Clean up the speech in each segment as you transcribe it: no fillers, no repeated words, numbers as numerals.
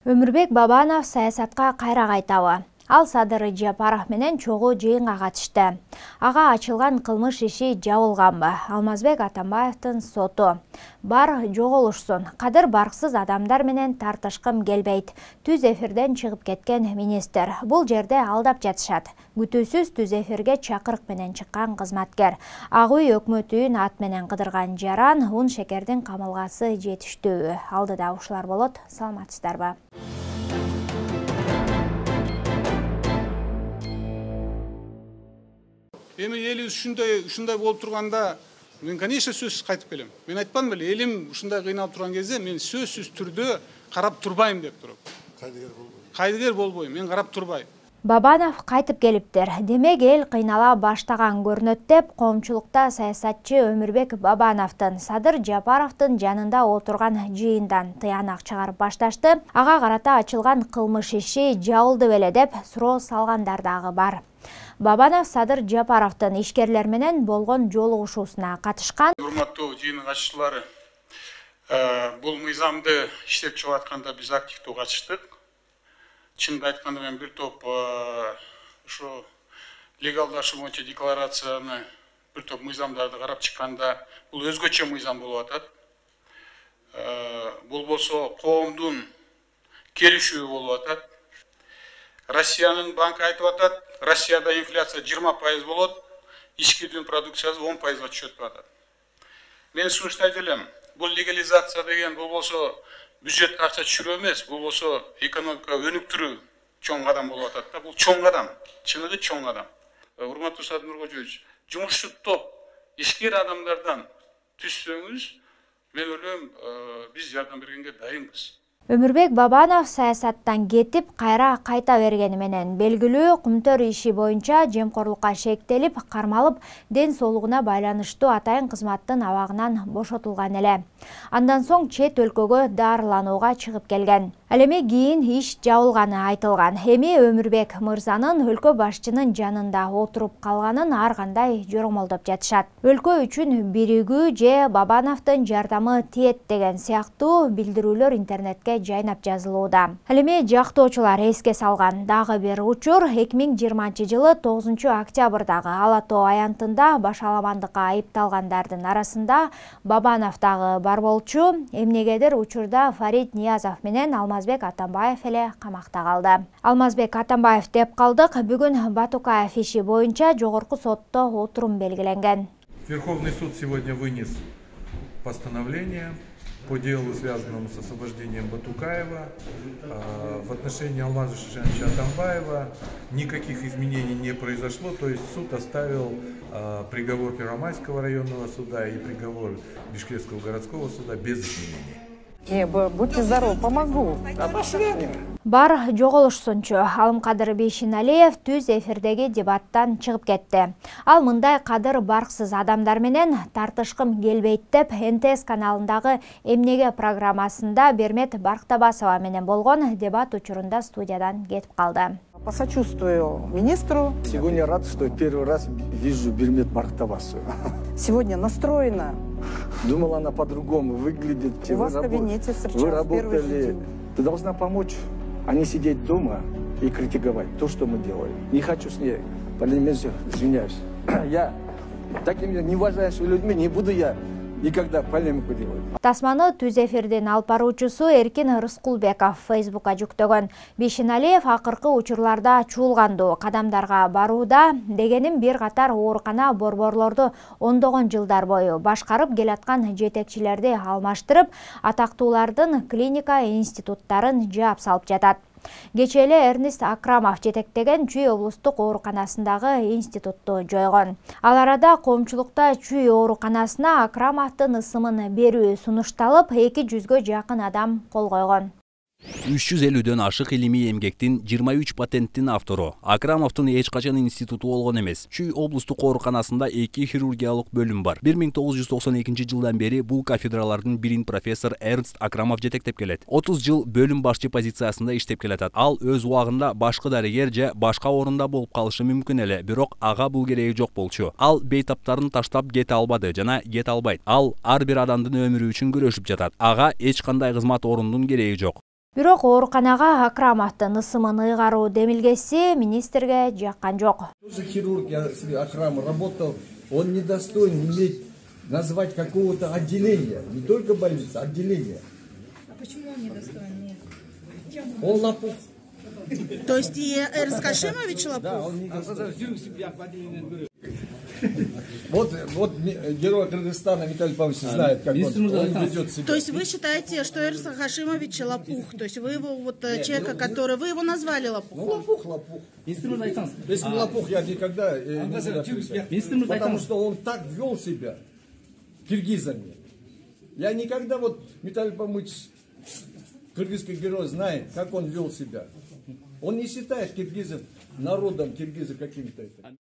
Өмүрбек Бабанов саясатка кайра кайтабы. Ал Садыр Жапаров менен чогуу жыйынга катышты. Ага ачылган кылмыш иши жабылганбы? Алмазбек Атамбаевдин соту. Бар жоголушсун. Кадыр барксыз адамдар менен тартышкым келбейт. Түз эфирден чыгып кеткен министр. Бул жерде алдап жатышат. Күтүүсүз түз эфирге чакырык менен чыккан кызматкер. Ак үй өкмөтүн ат менен кыдырган жаран ун шекердин камылгасы жетиштүү. Алдыда ушулар болот. Саламатсыздарбы? Эми элибиз ушундай болуп турганда, мен конечно сөзсүз кайтып келем. Мен айтпадым беле, элим ушундай кыйналып турган кезде мен сөзсүз түрдө карап турбайм деп туруп. Кайдыгер болбойм, мен карап турбайм. Бабанов кайтып келиптир. Демек эл кыйнала баштаган көрүнөт деп коомчулукта саясатчы Өмүрбек Бабановдун Садыр Жапаровдун жанында отурган жыйындан тыянак чыгарып башташты. Ага карата ачылган кылмыш иши жабылды беле деп суроо салгандар дагы бар. Бабанов Садыр Жапаровдун ишкерлер менен болгон жолугушуусуна катышкан. Урматтуу жыйын катышчылары, бул мыйзамды иштеп чыгып атканда биз активдүү катыштык. Чынды айтканда мен бир топ ушу легалдашы боюнча декларацияны, бир топ мыйзамдарды карап чыкканда, бул өзгөчө мыйзам болуп атат. Бул болсо коомдун келишүүбү болуп атат. Россиянын банкы айтып атат, Россияда инфляция 20% болот, ички дүң продукциясы 10%га түшөт деп атат. Мен сунуштайт элем, бул легализация деген бул болсо бюджет акча түшүрүү эмес, бул болсо экономика өнүктүрүү чоң кадам болуп атат да. Бул чоң кадам, чыныгы чоң кадам. Урматтуу Садыр Нуркожоевич, жумушчу топ ишкер адамдардан түшсөңүз, мен ойлойм, биз жардам бергенге дайынбыз. Өмүрбек Бабанов саясаттан кетип, кайра кайта бергени менен белгилүү кумтөр иши боюнча жемкорлукка шектелип, кармалып, ден соолугуна байланыштуу атайын кызматтын абагынан бошотулган эле. Андан соң чет өлкөгө дарыланууга чыгып келген. Ал эми кийин иш жабылганы айтылган. Эми Өмүрбек мырзанын өлкө башчынын жанында отуруп калганын ар кандай жоромолдоп жатышат. Өлкө үчүн биригүү же Бабановдун жардамы тиет деген сыяктуу билдирүүлөр интернетке жайнап жазылууда. Ал эми жактоочулар эске салган дагы бир учур 2020-жылы 9-октябрдагы Ала Тоо аянтында башаламандыкка айыпталгандардын арасында Бабанов дагы бар болчу. Эмнегедир учурда Фарид Ниязов менен Алмазбек Атамбаев эле камакта калды. Алмазбек Атамбаев деп калдык. Бүгүн Батукаев иши боюнча жогорку сотто отурум белгиленген. Верховный суд сегодня вынес постановление по делу, связанному с освобождением Батукаева. В отношении Алмаза Шишановича Атамбаева никаких изменений не произошло, то есть суд оставил приговор Первомайского районного суда и приговор Бишкекского городского суда без изменений. Будьте здоровы, помогу. Бар жоголушсунчу Алымкадыр Бейшеналиев түз эфирдеги дебаттан чыгып кетти. Ал мындай кадыр барксыз адамдар менен тартышкым келбейт деп НТС каналындагы Эмнеге программасында Бермет Барктабасова менен болгон дебат учурунда студиядан кетип калды. Посочувствую министру. Сегодня рад, что первый раз вижу Бермет Барктабасову. Сегодня настроена. Думала, она по-другому выглядит. У вас в кабинете встречалась. Вы работали. Ты должна помочь, а не сидеть дома и критиковать то, что мы делаем. Не хочу с ней полемизировать, извиняюсь. Я такими неуважающими людьми не буду я никогда полемику делать. Тасманы түз эфирдин алып баруучусу Эркин Рыскулбеков Фейсбукка жүктөгөн. Бейшеналиев акыркы учурларда чуулгандуу кадамдарга барууда дегенин бир катар оорукана борборлорду ондогон жылдар бою башкарып келаткан жетекчилерди алмаштырып, атактуулардын клиника институттарын жаап салып жатат. Кечээ эле Эрнест Акрамов жетектеген Чүй облустук ооруканасындагы институтту жойгон. Ал арада коомчулукта Чүй ооруканасына Акрамовдун ысымын берүү сунушталып, 200-гө жакын адам кол койгон. 350-дөн ашык илимий эмгектин 23 патенттин автору. Акрамовдун эч качан институту болгон эмес. Чүй облустук ооруканасында 2 хирургиялык бөлүм бар. 1992-жылдан бери бул кафедралардын бирин профессор Эрнст Акрамов жетектеп келет. 30 жыл бөлүм башчы позициясында иштеп келатат. Ал өз убагында башкы дарыгер же башка орунда болуп калышы мүмкүн эле, бирок ага бул кереги жок болчу. Ал бейтаптарын таштап кете албады жана кете албайт. Ал ар бир адамдын өмүрү үчүн күрөшүп жатат. Ага эч кандай кызмат орундун кереги жок. Бирок ооруканага Акрамовдун ысымын ыйгаруу демилгеси министрге жаккан жок. Тоже хирург, я с Акрамом работал, он недостоин иметь, назвать какого-то отделения, не только больницы, отделения. А почему он недостоин? Он лопух. То есть и Эрнст Хашимович лопух? Да, он недостоин. Вот герой Кыргызстана Виталий Павлович знает, как он ведет себя. То есть вы считаете, что Эрнст Хашимович лопух? То есть вы его, вот человека, который... Вы его назвали лопух? Ну, лопух. Если лопух, я никогда не буду отвечать. Потому что он так вел себя киргизами. Я никогда, вот Виталий Павлович, кыргызский герой, знает, как он вел себя. Он не считает киргизов народом, киргиза каким-то.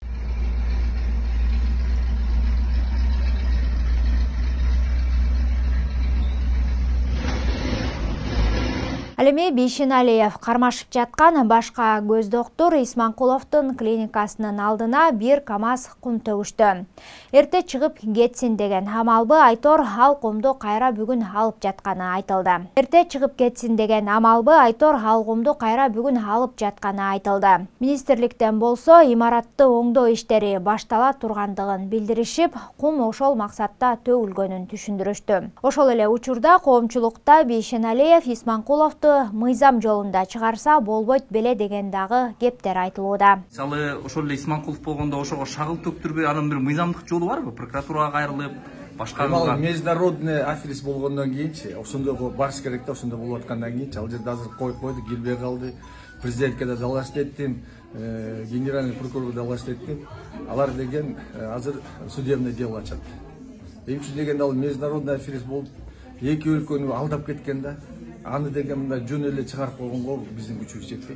Ал эми Бейшеналиев кармашып жаткан башка көз доктур Исманкуловдун клиникасынын алдына бир КАМАЗ кум төгүштү. Эрте чыгып кетсин деген амалбы Айтор ал кумду кайра бүгүн алып жатканы айтылды. Эрте чыгып кетсин деген амалбы Айтор ал кумду кайра бүгүн алып жатканы айтылды. Министрликтен болсо имаратты оңдоо иштери баштала тургандыгын билдиришип, кум ошол максатта төгүлгөнүн түшүндүрүштү. Ошол эле учурда коомчулукта Бейшеналиев Исманкуловду мыйзам жолунда чыгарса болбойт беле деген дагы кептер айтылууда. Мисалы ошол эле Исманкулов болгондо ошого шагыл төктүрбөй анын бир мыйзамдык жолу барбы? Прокуратурага кайрылып, башка международный аферис болгондон кийинчи, ошондого барыш керек да, ошондо болуп аткандан кийинчи ал жерде азыр коюп койду, келбей калды. Президентке да далаш еттим, генеральный прокурорго далаш еттим. Алар деген азыр судебный дело ачат. Эмне үчүн дегенде ал международный аферис болуп, эки өлкөнү алдап кеткен да. Аны деген мында жөн эле чыгарып койгонго биздин күчүбүз жетпейт.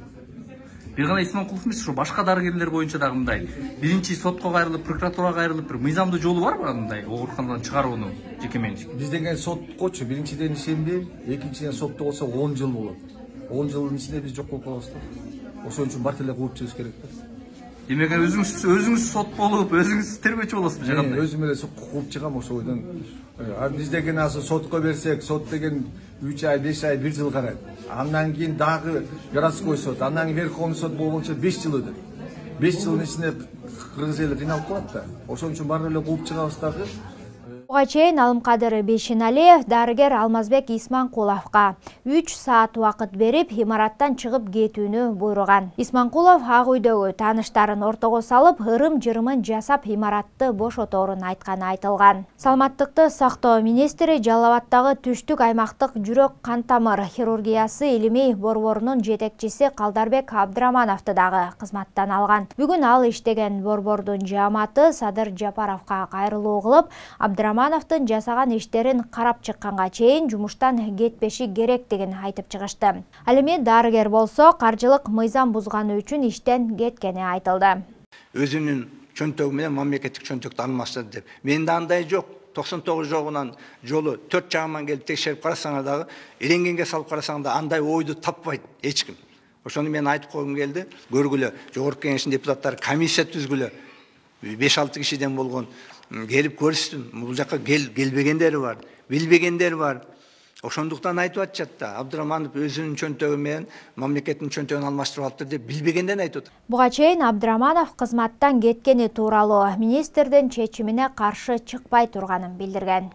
Бир гана Исманкулов эмес, ошо башка дарыгерлер боюнча дагы мындай биринчи сотко кайрылып, прокуратурага кайрылып бир мыйзамдуу жолу барбы мындай ооруканадан чыгаруунун жеке менчик? Биз деген соткочу биринчиден ишенбейм, экинчиден сотто болсо 10 жыл болот. 10 жылдын ичинде биз жок болуп калабыз да. Ошон үчүн бат эле кууп чыгыш керек да. Демек өзүңүз сот болуп, өзүңүз тергөөчү болосузбу же кандай? Өзүм эле кууп чыгам ошол ойдон. Биз деген азыр сотко берсек, сот деген 3 ай, 5 ай, 1 жыл карайт. Андан кийин дагы городской сот, андан кийин Верховный сот болгончо 5 жыл өтөт. 5 жылдын ичинде кыргыз эли кыйналып калат да. Ошон үчүн баары эле кууп чыгабыз дагы. Буга чейин Алымкадыр Бейшеналиев дарыгер Алмазбек Исманкуловго 3 саат убакыт берип, имараттан чыгып кетүүнү буйруган. Исманкулов ак үйдөгү тааныштарын ортого салып, ырым-жырымын жасап, имаратты бошоторун айтканы айтылган. Саламаттыкты сактоо министри Жалал Абадтагы түштүк аймактык жүрөк кан тамыр хирургиясы илимий борборунун жетекчиси Калдарбек Абдрамановду дагы кызматтан алган. Бүгүн ал иштеген борбордун жааматы Садыр Жапаровго кайрылуу кылып, Абдрамановдун жасаган иштерин карап чыкканга чейин жумуштан кетпеши керек деген айтып чыгышты. Ал эми дарыгер болсо каржылык мыйзам бузганы үчүн иштен кеткени айтылды. Өзүнүн чөнтөгү менен мамлекеттик чөнтөктү алмаштырды деп. Менде андай жок. 99 жогунан жолу 4 жагынан келип текшерип карасаңар дагы, иленгенге салып карасаң да андай ойду таппайт эч ким. Ошону мен айтып койгум келди. Көргүлө, жогорку кеңештин депутаттары комиссия түзгүлө. 5-6 кишиден болгон келип көрүштүм. Бул жака келбегендери бар, билбегендери бар. Ошондуктан айтып атышат да, Абдраманов өзүнүн чөнтөгү менен мамлекеттин чөнтөгүн алмаштырып алыптыр деп билбегенден айтып атат. Буга чейин Абдраманов кызматтан кеткени тууралуу министрдин чечимине каршы чыкпай турганын билдирген.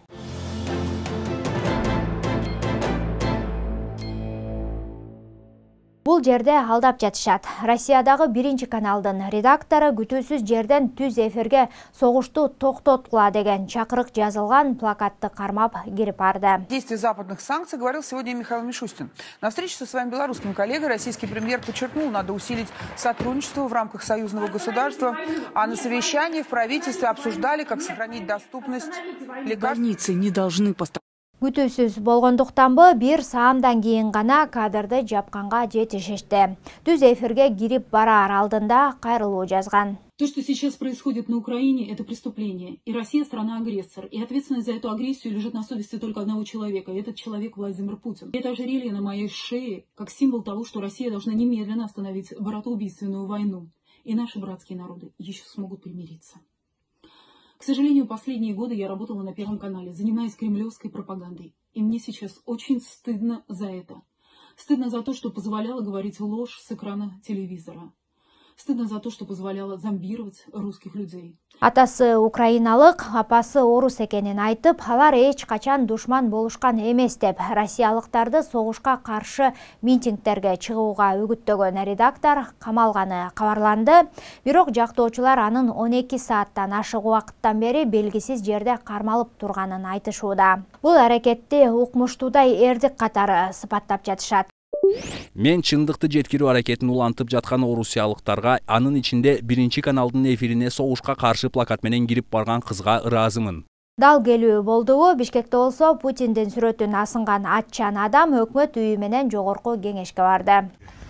Бул жерде алдап жатышат. Россиядагы 1 каналдын редактору күтүүсүз жерден түз эфирге согушту токтоткула деген чакырык жазылган плакатты кармап кирип барды. Действие западных санкций говорил сегодня Михаил Мишустин. На встрече со своим белорусским коллегой российский премьер подчеркнул, надо усилить сотрудничество в рамках союзного государства, а на совещании в правительстве обсуждали, как сохранить доступность лекарств. Больницы не должны поставить. Күтүүсүз болгондуктанбы бир саамдан кийин гана кадрды жапканга жетишишти. Түз эфирге кирип барар алдында кайрылуу жазган. То, что сейчас происходит на Украине, это преступление. И Россия страна-агрессор. И ответственность за эту агрессию лежит на совести только одного человека. И этот человек Владимир Путин. Это ожерелье на моей шее как символ того, что Россия должна немедленно остановить братоубийственную войну. И наши братские народы еще смогут примириться. К сожалению, последние годы я работала на Первом канале, занимаясь кремлевской пропагандой. И мне сейчас очень стыдно за это. Стыдно за то, что позволяла говорить ложь с экрана телевизора. Стыдно за то, что позволяла зомбировать русских людей. Атасы украиналык, апасы орус экенин айтып, алар эч качан душман болушкан эмес деп, россиялыктарды согушка каршы митингтерге чыгууга үгүттөгөн редактор камалганы кабарланды. Бирок жактоочулар анын 12 сааттан ашык убакыттан бери белгисиз жерде кармалып турганын айтышууда. Бул аракетти укмуштуудай эрдик катары сыпаттап жатышат. Мен чындыкты жеткирүү аракетин улантып жаткан орусиялыктарга, анын ичинде биринчи каналдын эфирине согушка каршы плакат менен кирип барган кызга ыраазымын. Дал келүү болдубу? Бишкекте болсо Путиндин сүрөтүн асынган атчан адам өкмөт үйү менен жогорку кеңешке барды.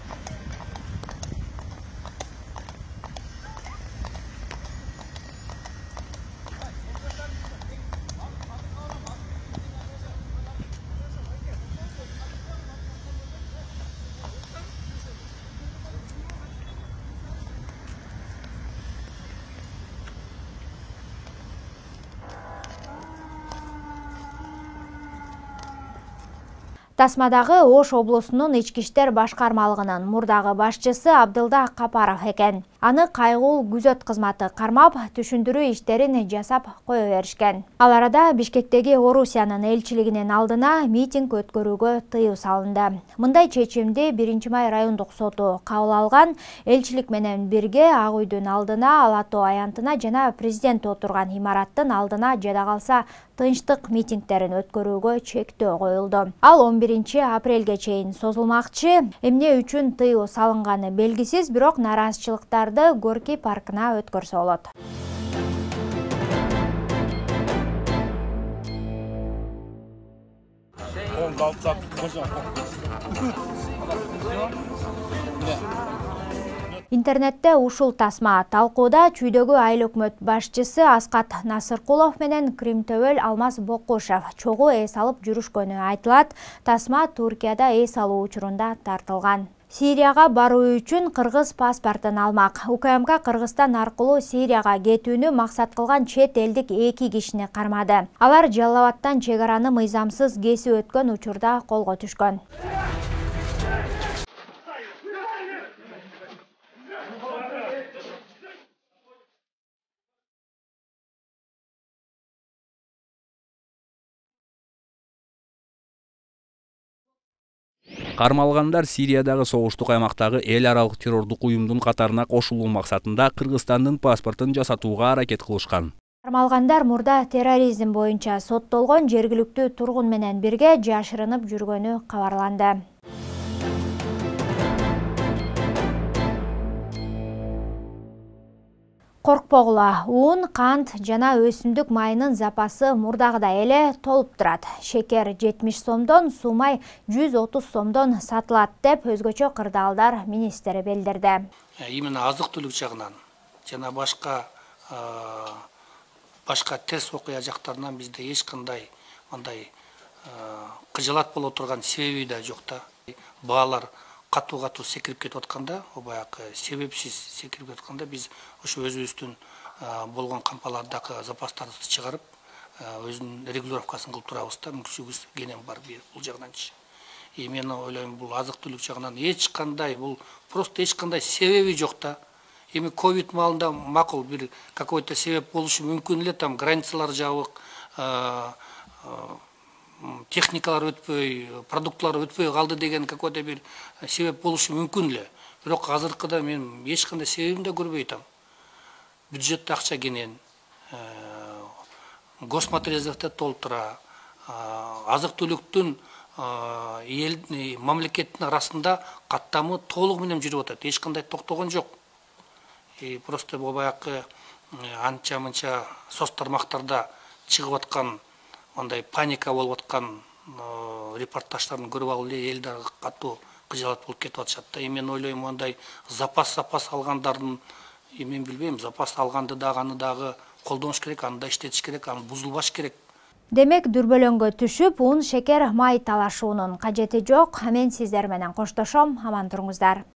Тасмадагы Ош облусунун ички иштер башкармалыгынын мурдагы башчысы Абдылда Капаров экен. Аны кайгыл күзөт кызматы кармап, түшүндүрүү иштерин жасап кое беришкен. Ал арада Бишкектеги Орусиянын элчилигинин алдына митинг өткөрүүгө тыюу салынды. Мындай чечимди 1-май райондук соту кабыл алган. Элчилик менен бирге Ак үйдүн алдына, Ала Тоо аянтына жана президент отурган имараттын алдына жада калса тынчтык митингтерин өткөрүүгө чектөө коюлду. Ал 11 апрелге чейин созулмакчы. Эмне үчүн тыюу салынганы белгисиз, бирок нараазычылыктарды Горький паркына өткөрсө болот. Интернетте ушул тасма талкууда чүйдөгү айыл өкмөт башчысы Аскат Насыркулов менен Кримтөбөл Алмаз Бокушев чогуу эс алып жүрүшкөнү айтылат. Тасма Туркияда эс алуу учурунда тартылган. Сирияга баруу үчүн кыргыз паспортун алмак. УКМК Кыргызстан аркылуу Сирияга кетүүнү максат кылган чет элдик 2 кишини кармады. Алар Жалал Абадтан чек араны мыйзамсыз кесип өткөн учурда колго түшкөн. Кармалгандар Сириядагы согуштук аймактагы эл аралык террордук уюмдун катарына кошулуу максатында Кыргызстандын паспортун жасатууга аракет кылышкан. Кармалгандар мурда терроризм боюнча соттолгон жергиликтүү тургун менен бирге жашырынып жүргөнү кабарланды. Коркпогула, un, кант жана өсүмдүк майынын запасы мурдагыдай эле толуп турат. Шекер 70 сомдон, сумай 130 сомдон сатылат деп өзгөчө кырдаалдар министри билдирди. Именно азык-түлүк жагынан жана башка терс окуя жактарынан бизде эч кандай андай кыжалат боло турган себеби да жок да. Баалар катуу секирип кетип атканда, баягы себепсиз секирип кетип атканда биз ошо өзүбүздүн болгон кампалардагы запастарды чыгарып, өзүнүн регулировкасын кылып турабыз да, мүмкүнчүлүгүбүз кенен бар бул жагынан. Мен ойлойм, бул азык-түлүк жагынан эч кандай, бул просто эч кандай себеби жок да. Эми ковид маалында макул бир какой-то себеп болушу мүмкүн эле, там границалар жабык, техникалар өтпөй, продуктлар өтпөй калды деген какой-то бир себеп болушу мүмкүн эле. Бирок азыркыда мен эч кандай себебин да көрбөй атам. Бюджетте акча кенен, госматериалдарды толтура, азык-түлүктүн эл мамлекеттин арасында каттамы толугу менен жүрүп атат. Эч кандай токтогон жок. Просто баягы анча-мынча соц тармактарда чыгып аткан андай паника болуп аткан репортаждарын көрүп алып эле эл дагы катуу кыжалат болуп кетип атышат да. Мен ойлойм, андай запас алгандардын, мен билбейм, запас алганды дагы аны дагы колдонуш керек, аны да иштетиш керек, аны бузулбаш керек. Демек, дүрбөлөңгө түшүп, un, шекер, май талашуунун кажети жок. Мен сиздер менен коштошом, аман туруңуздар.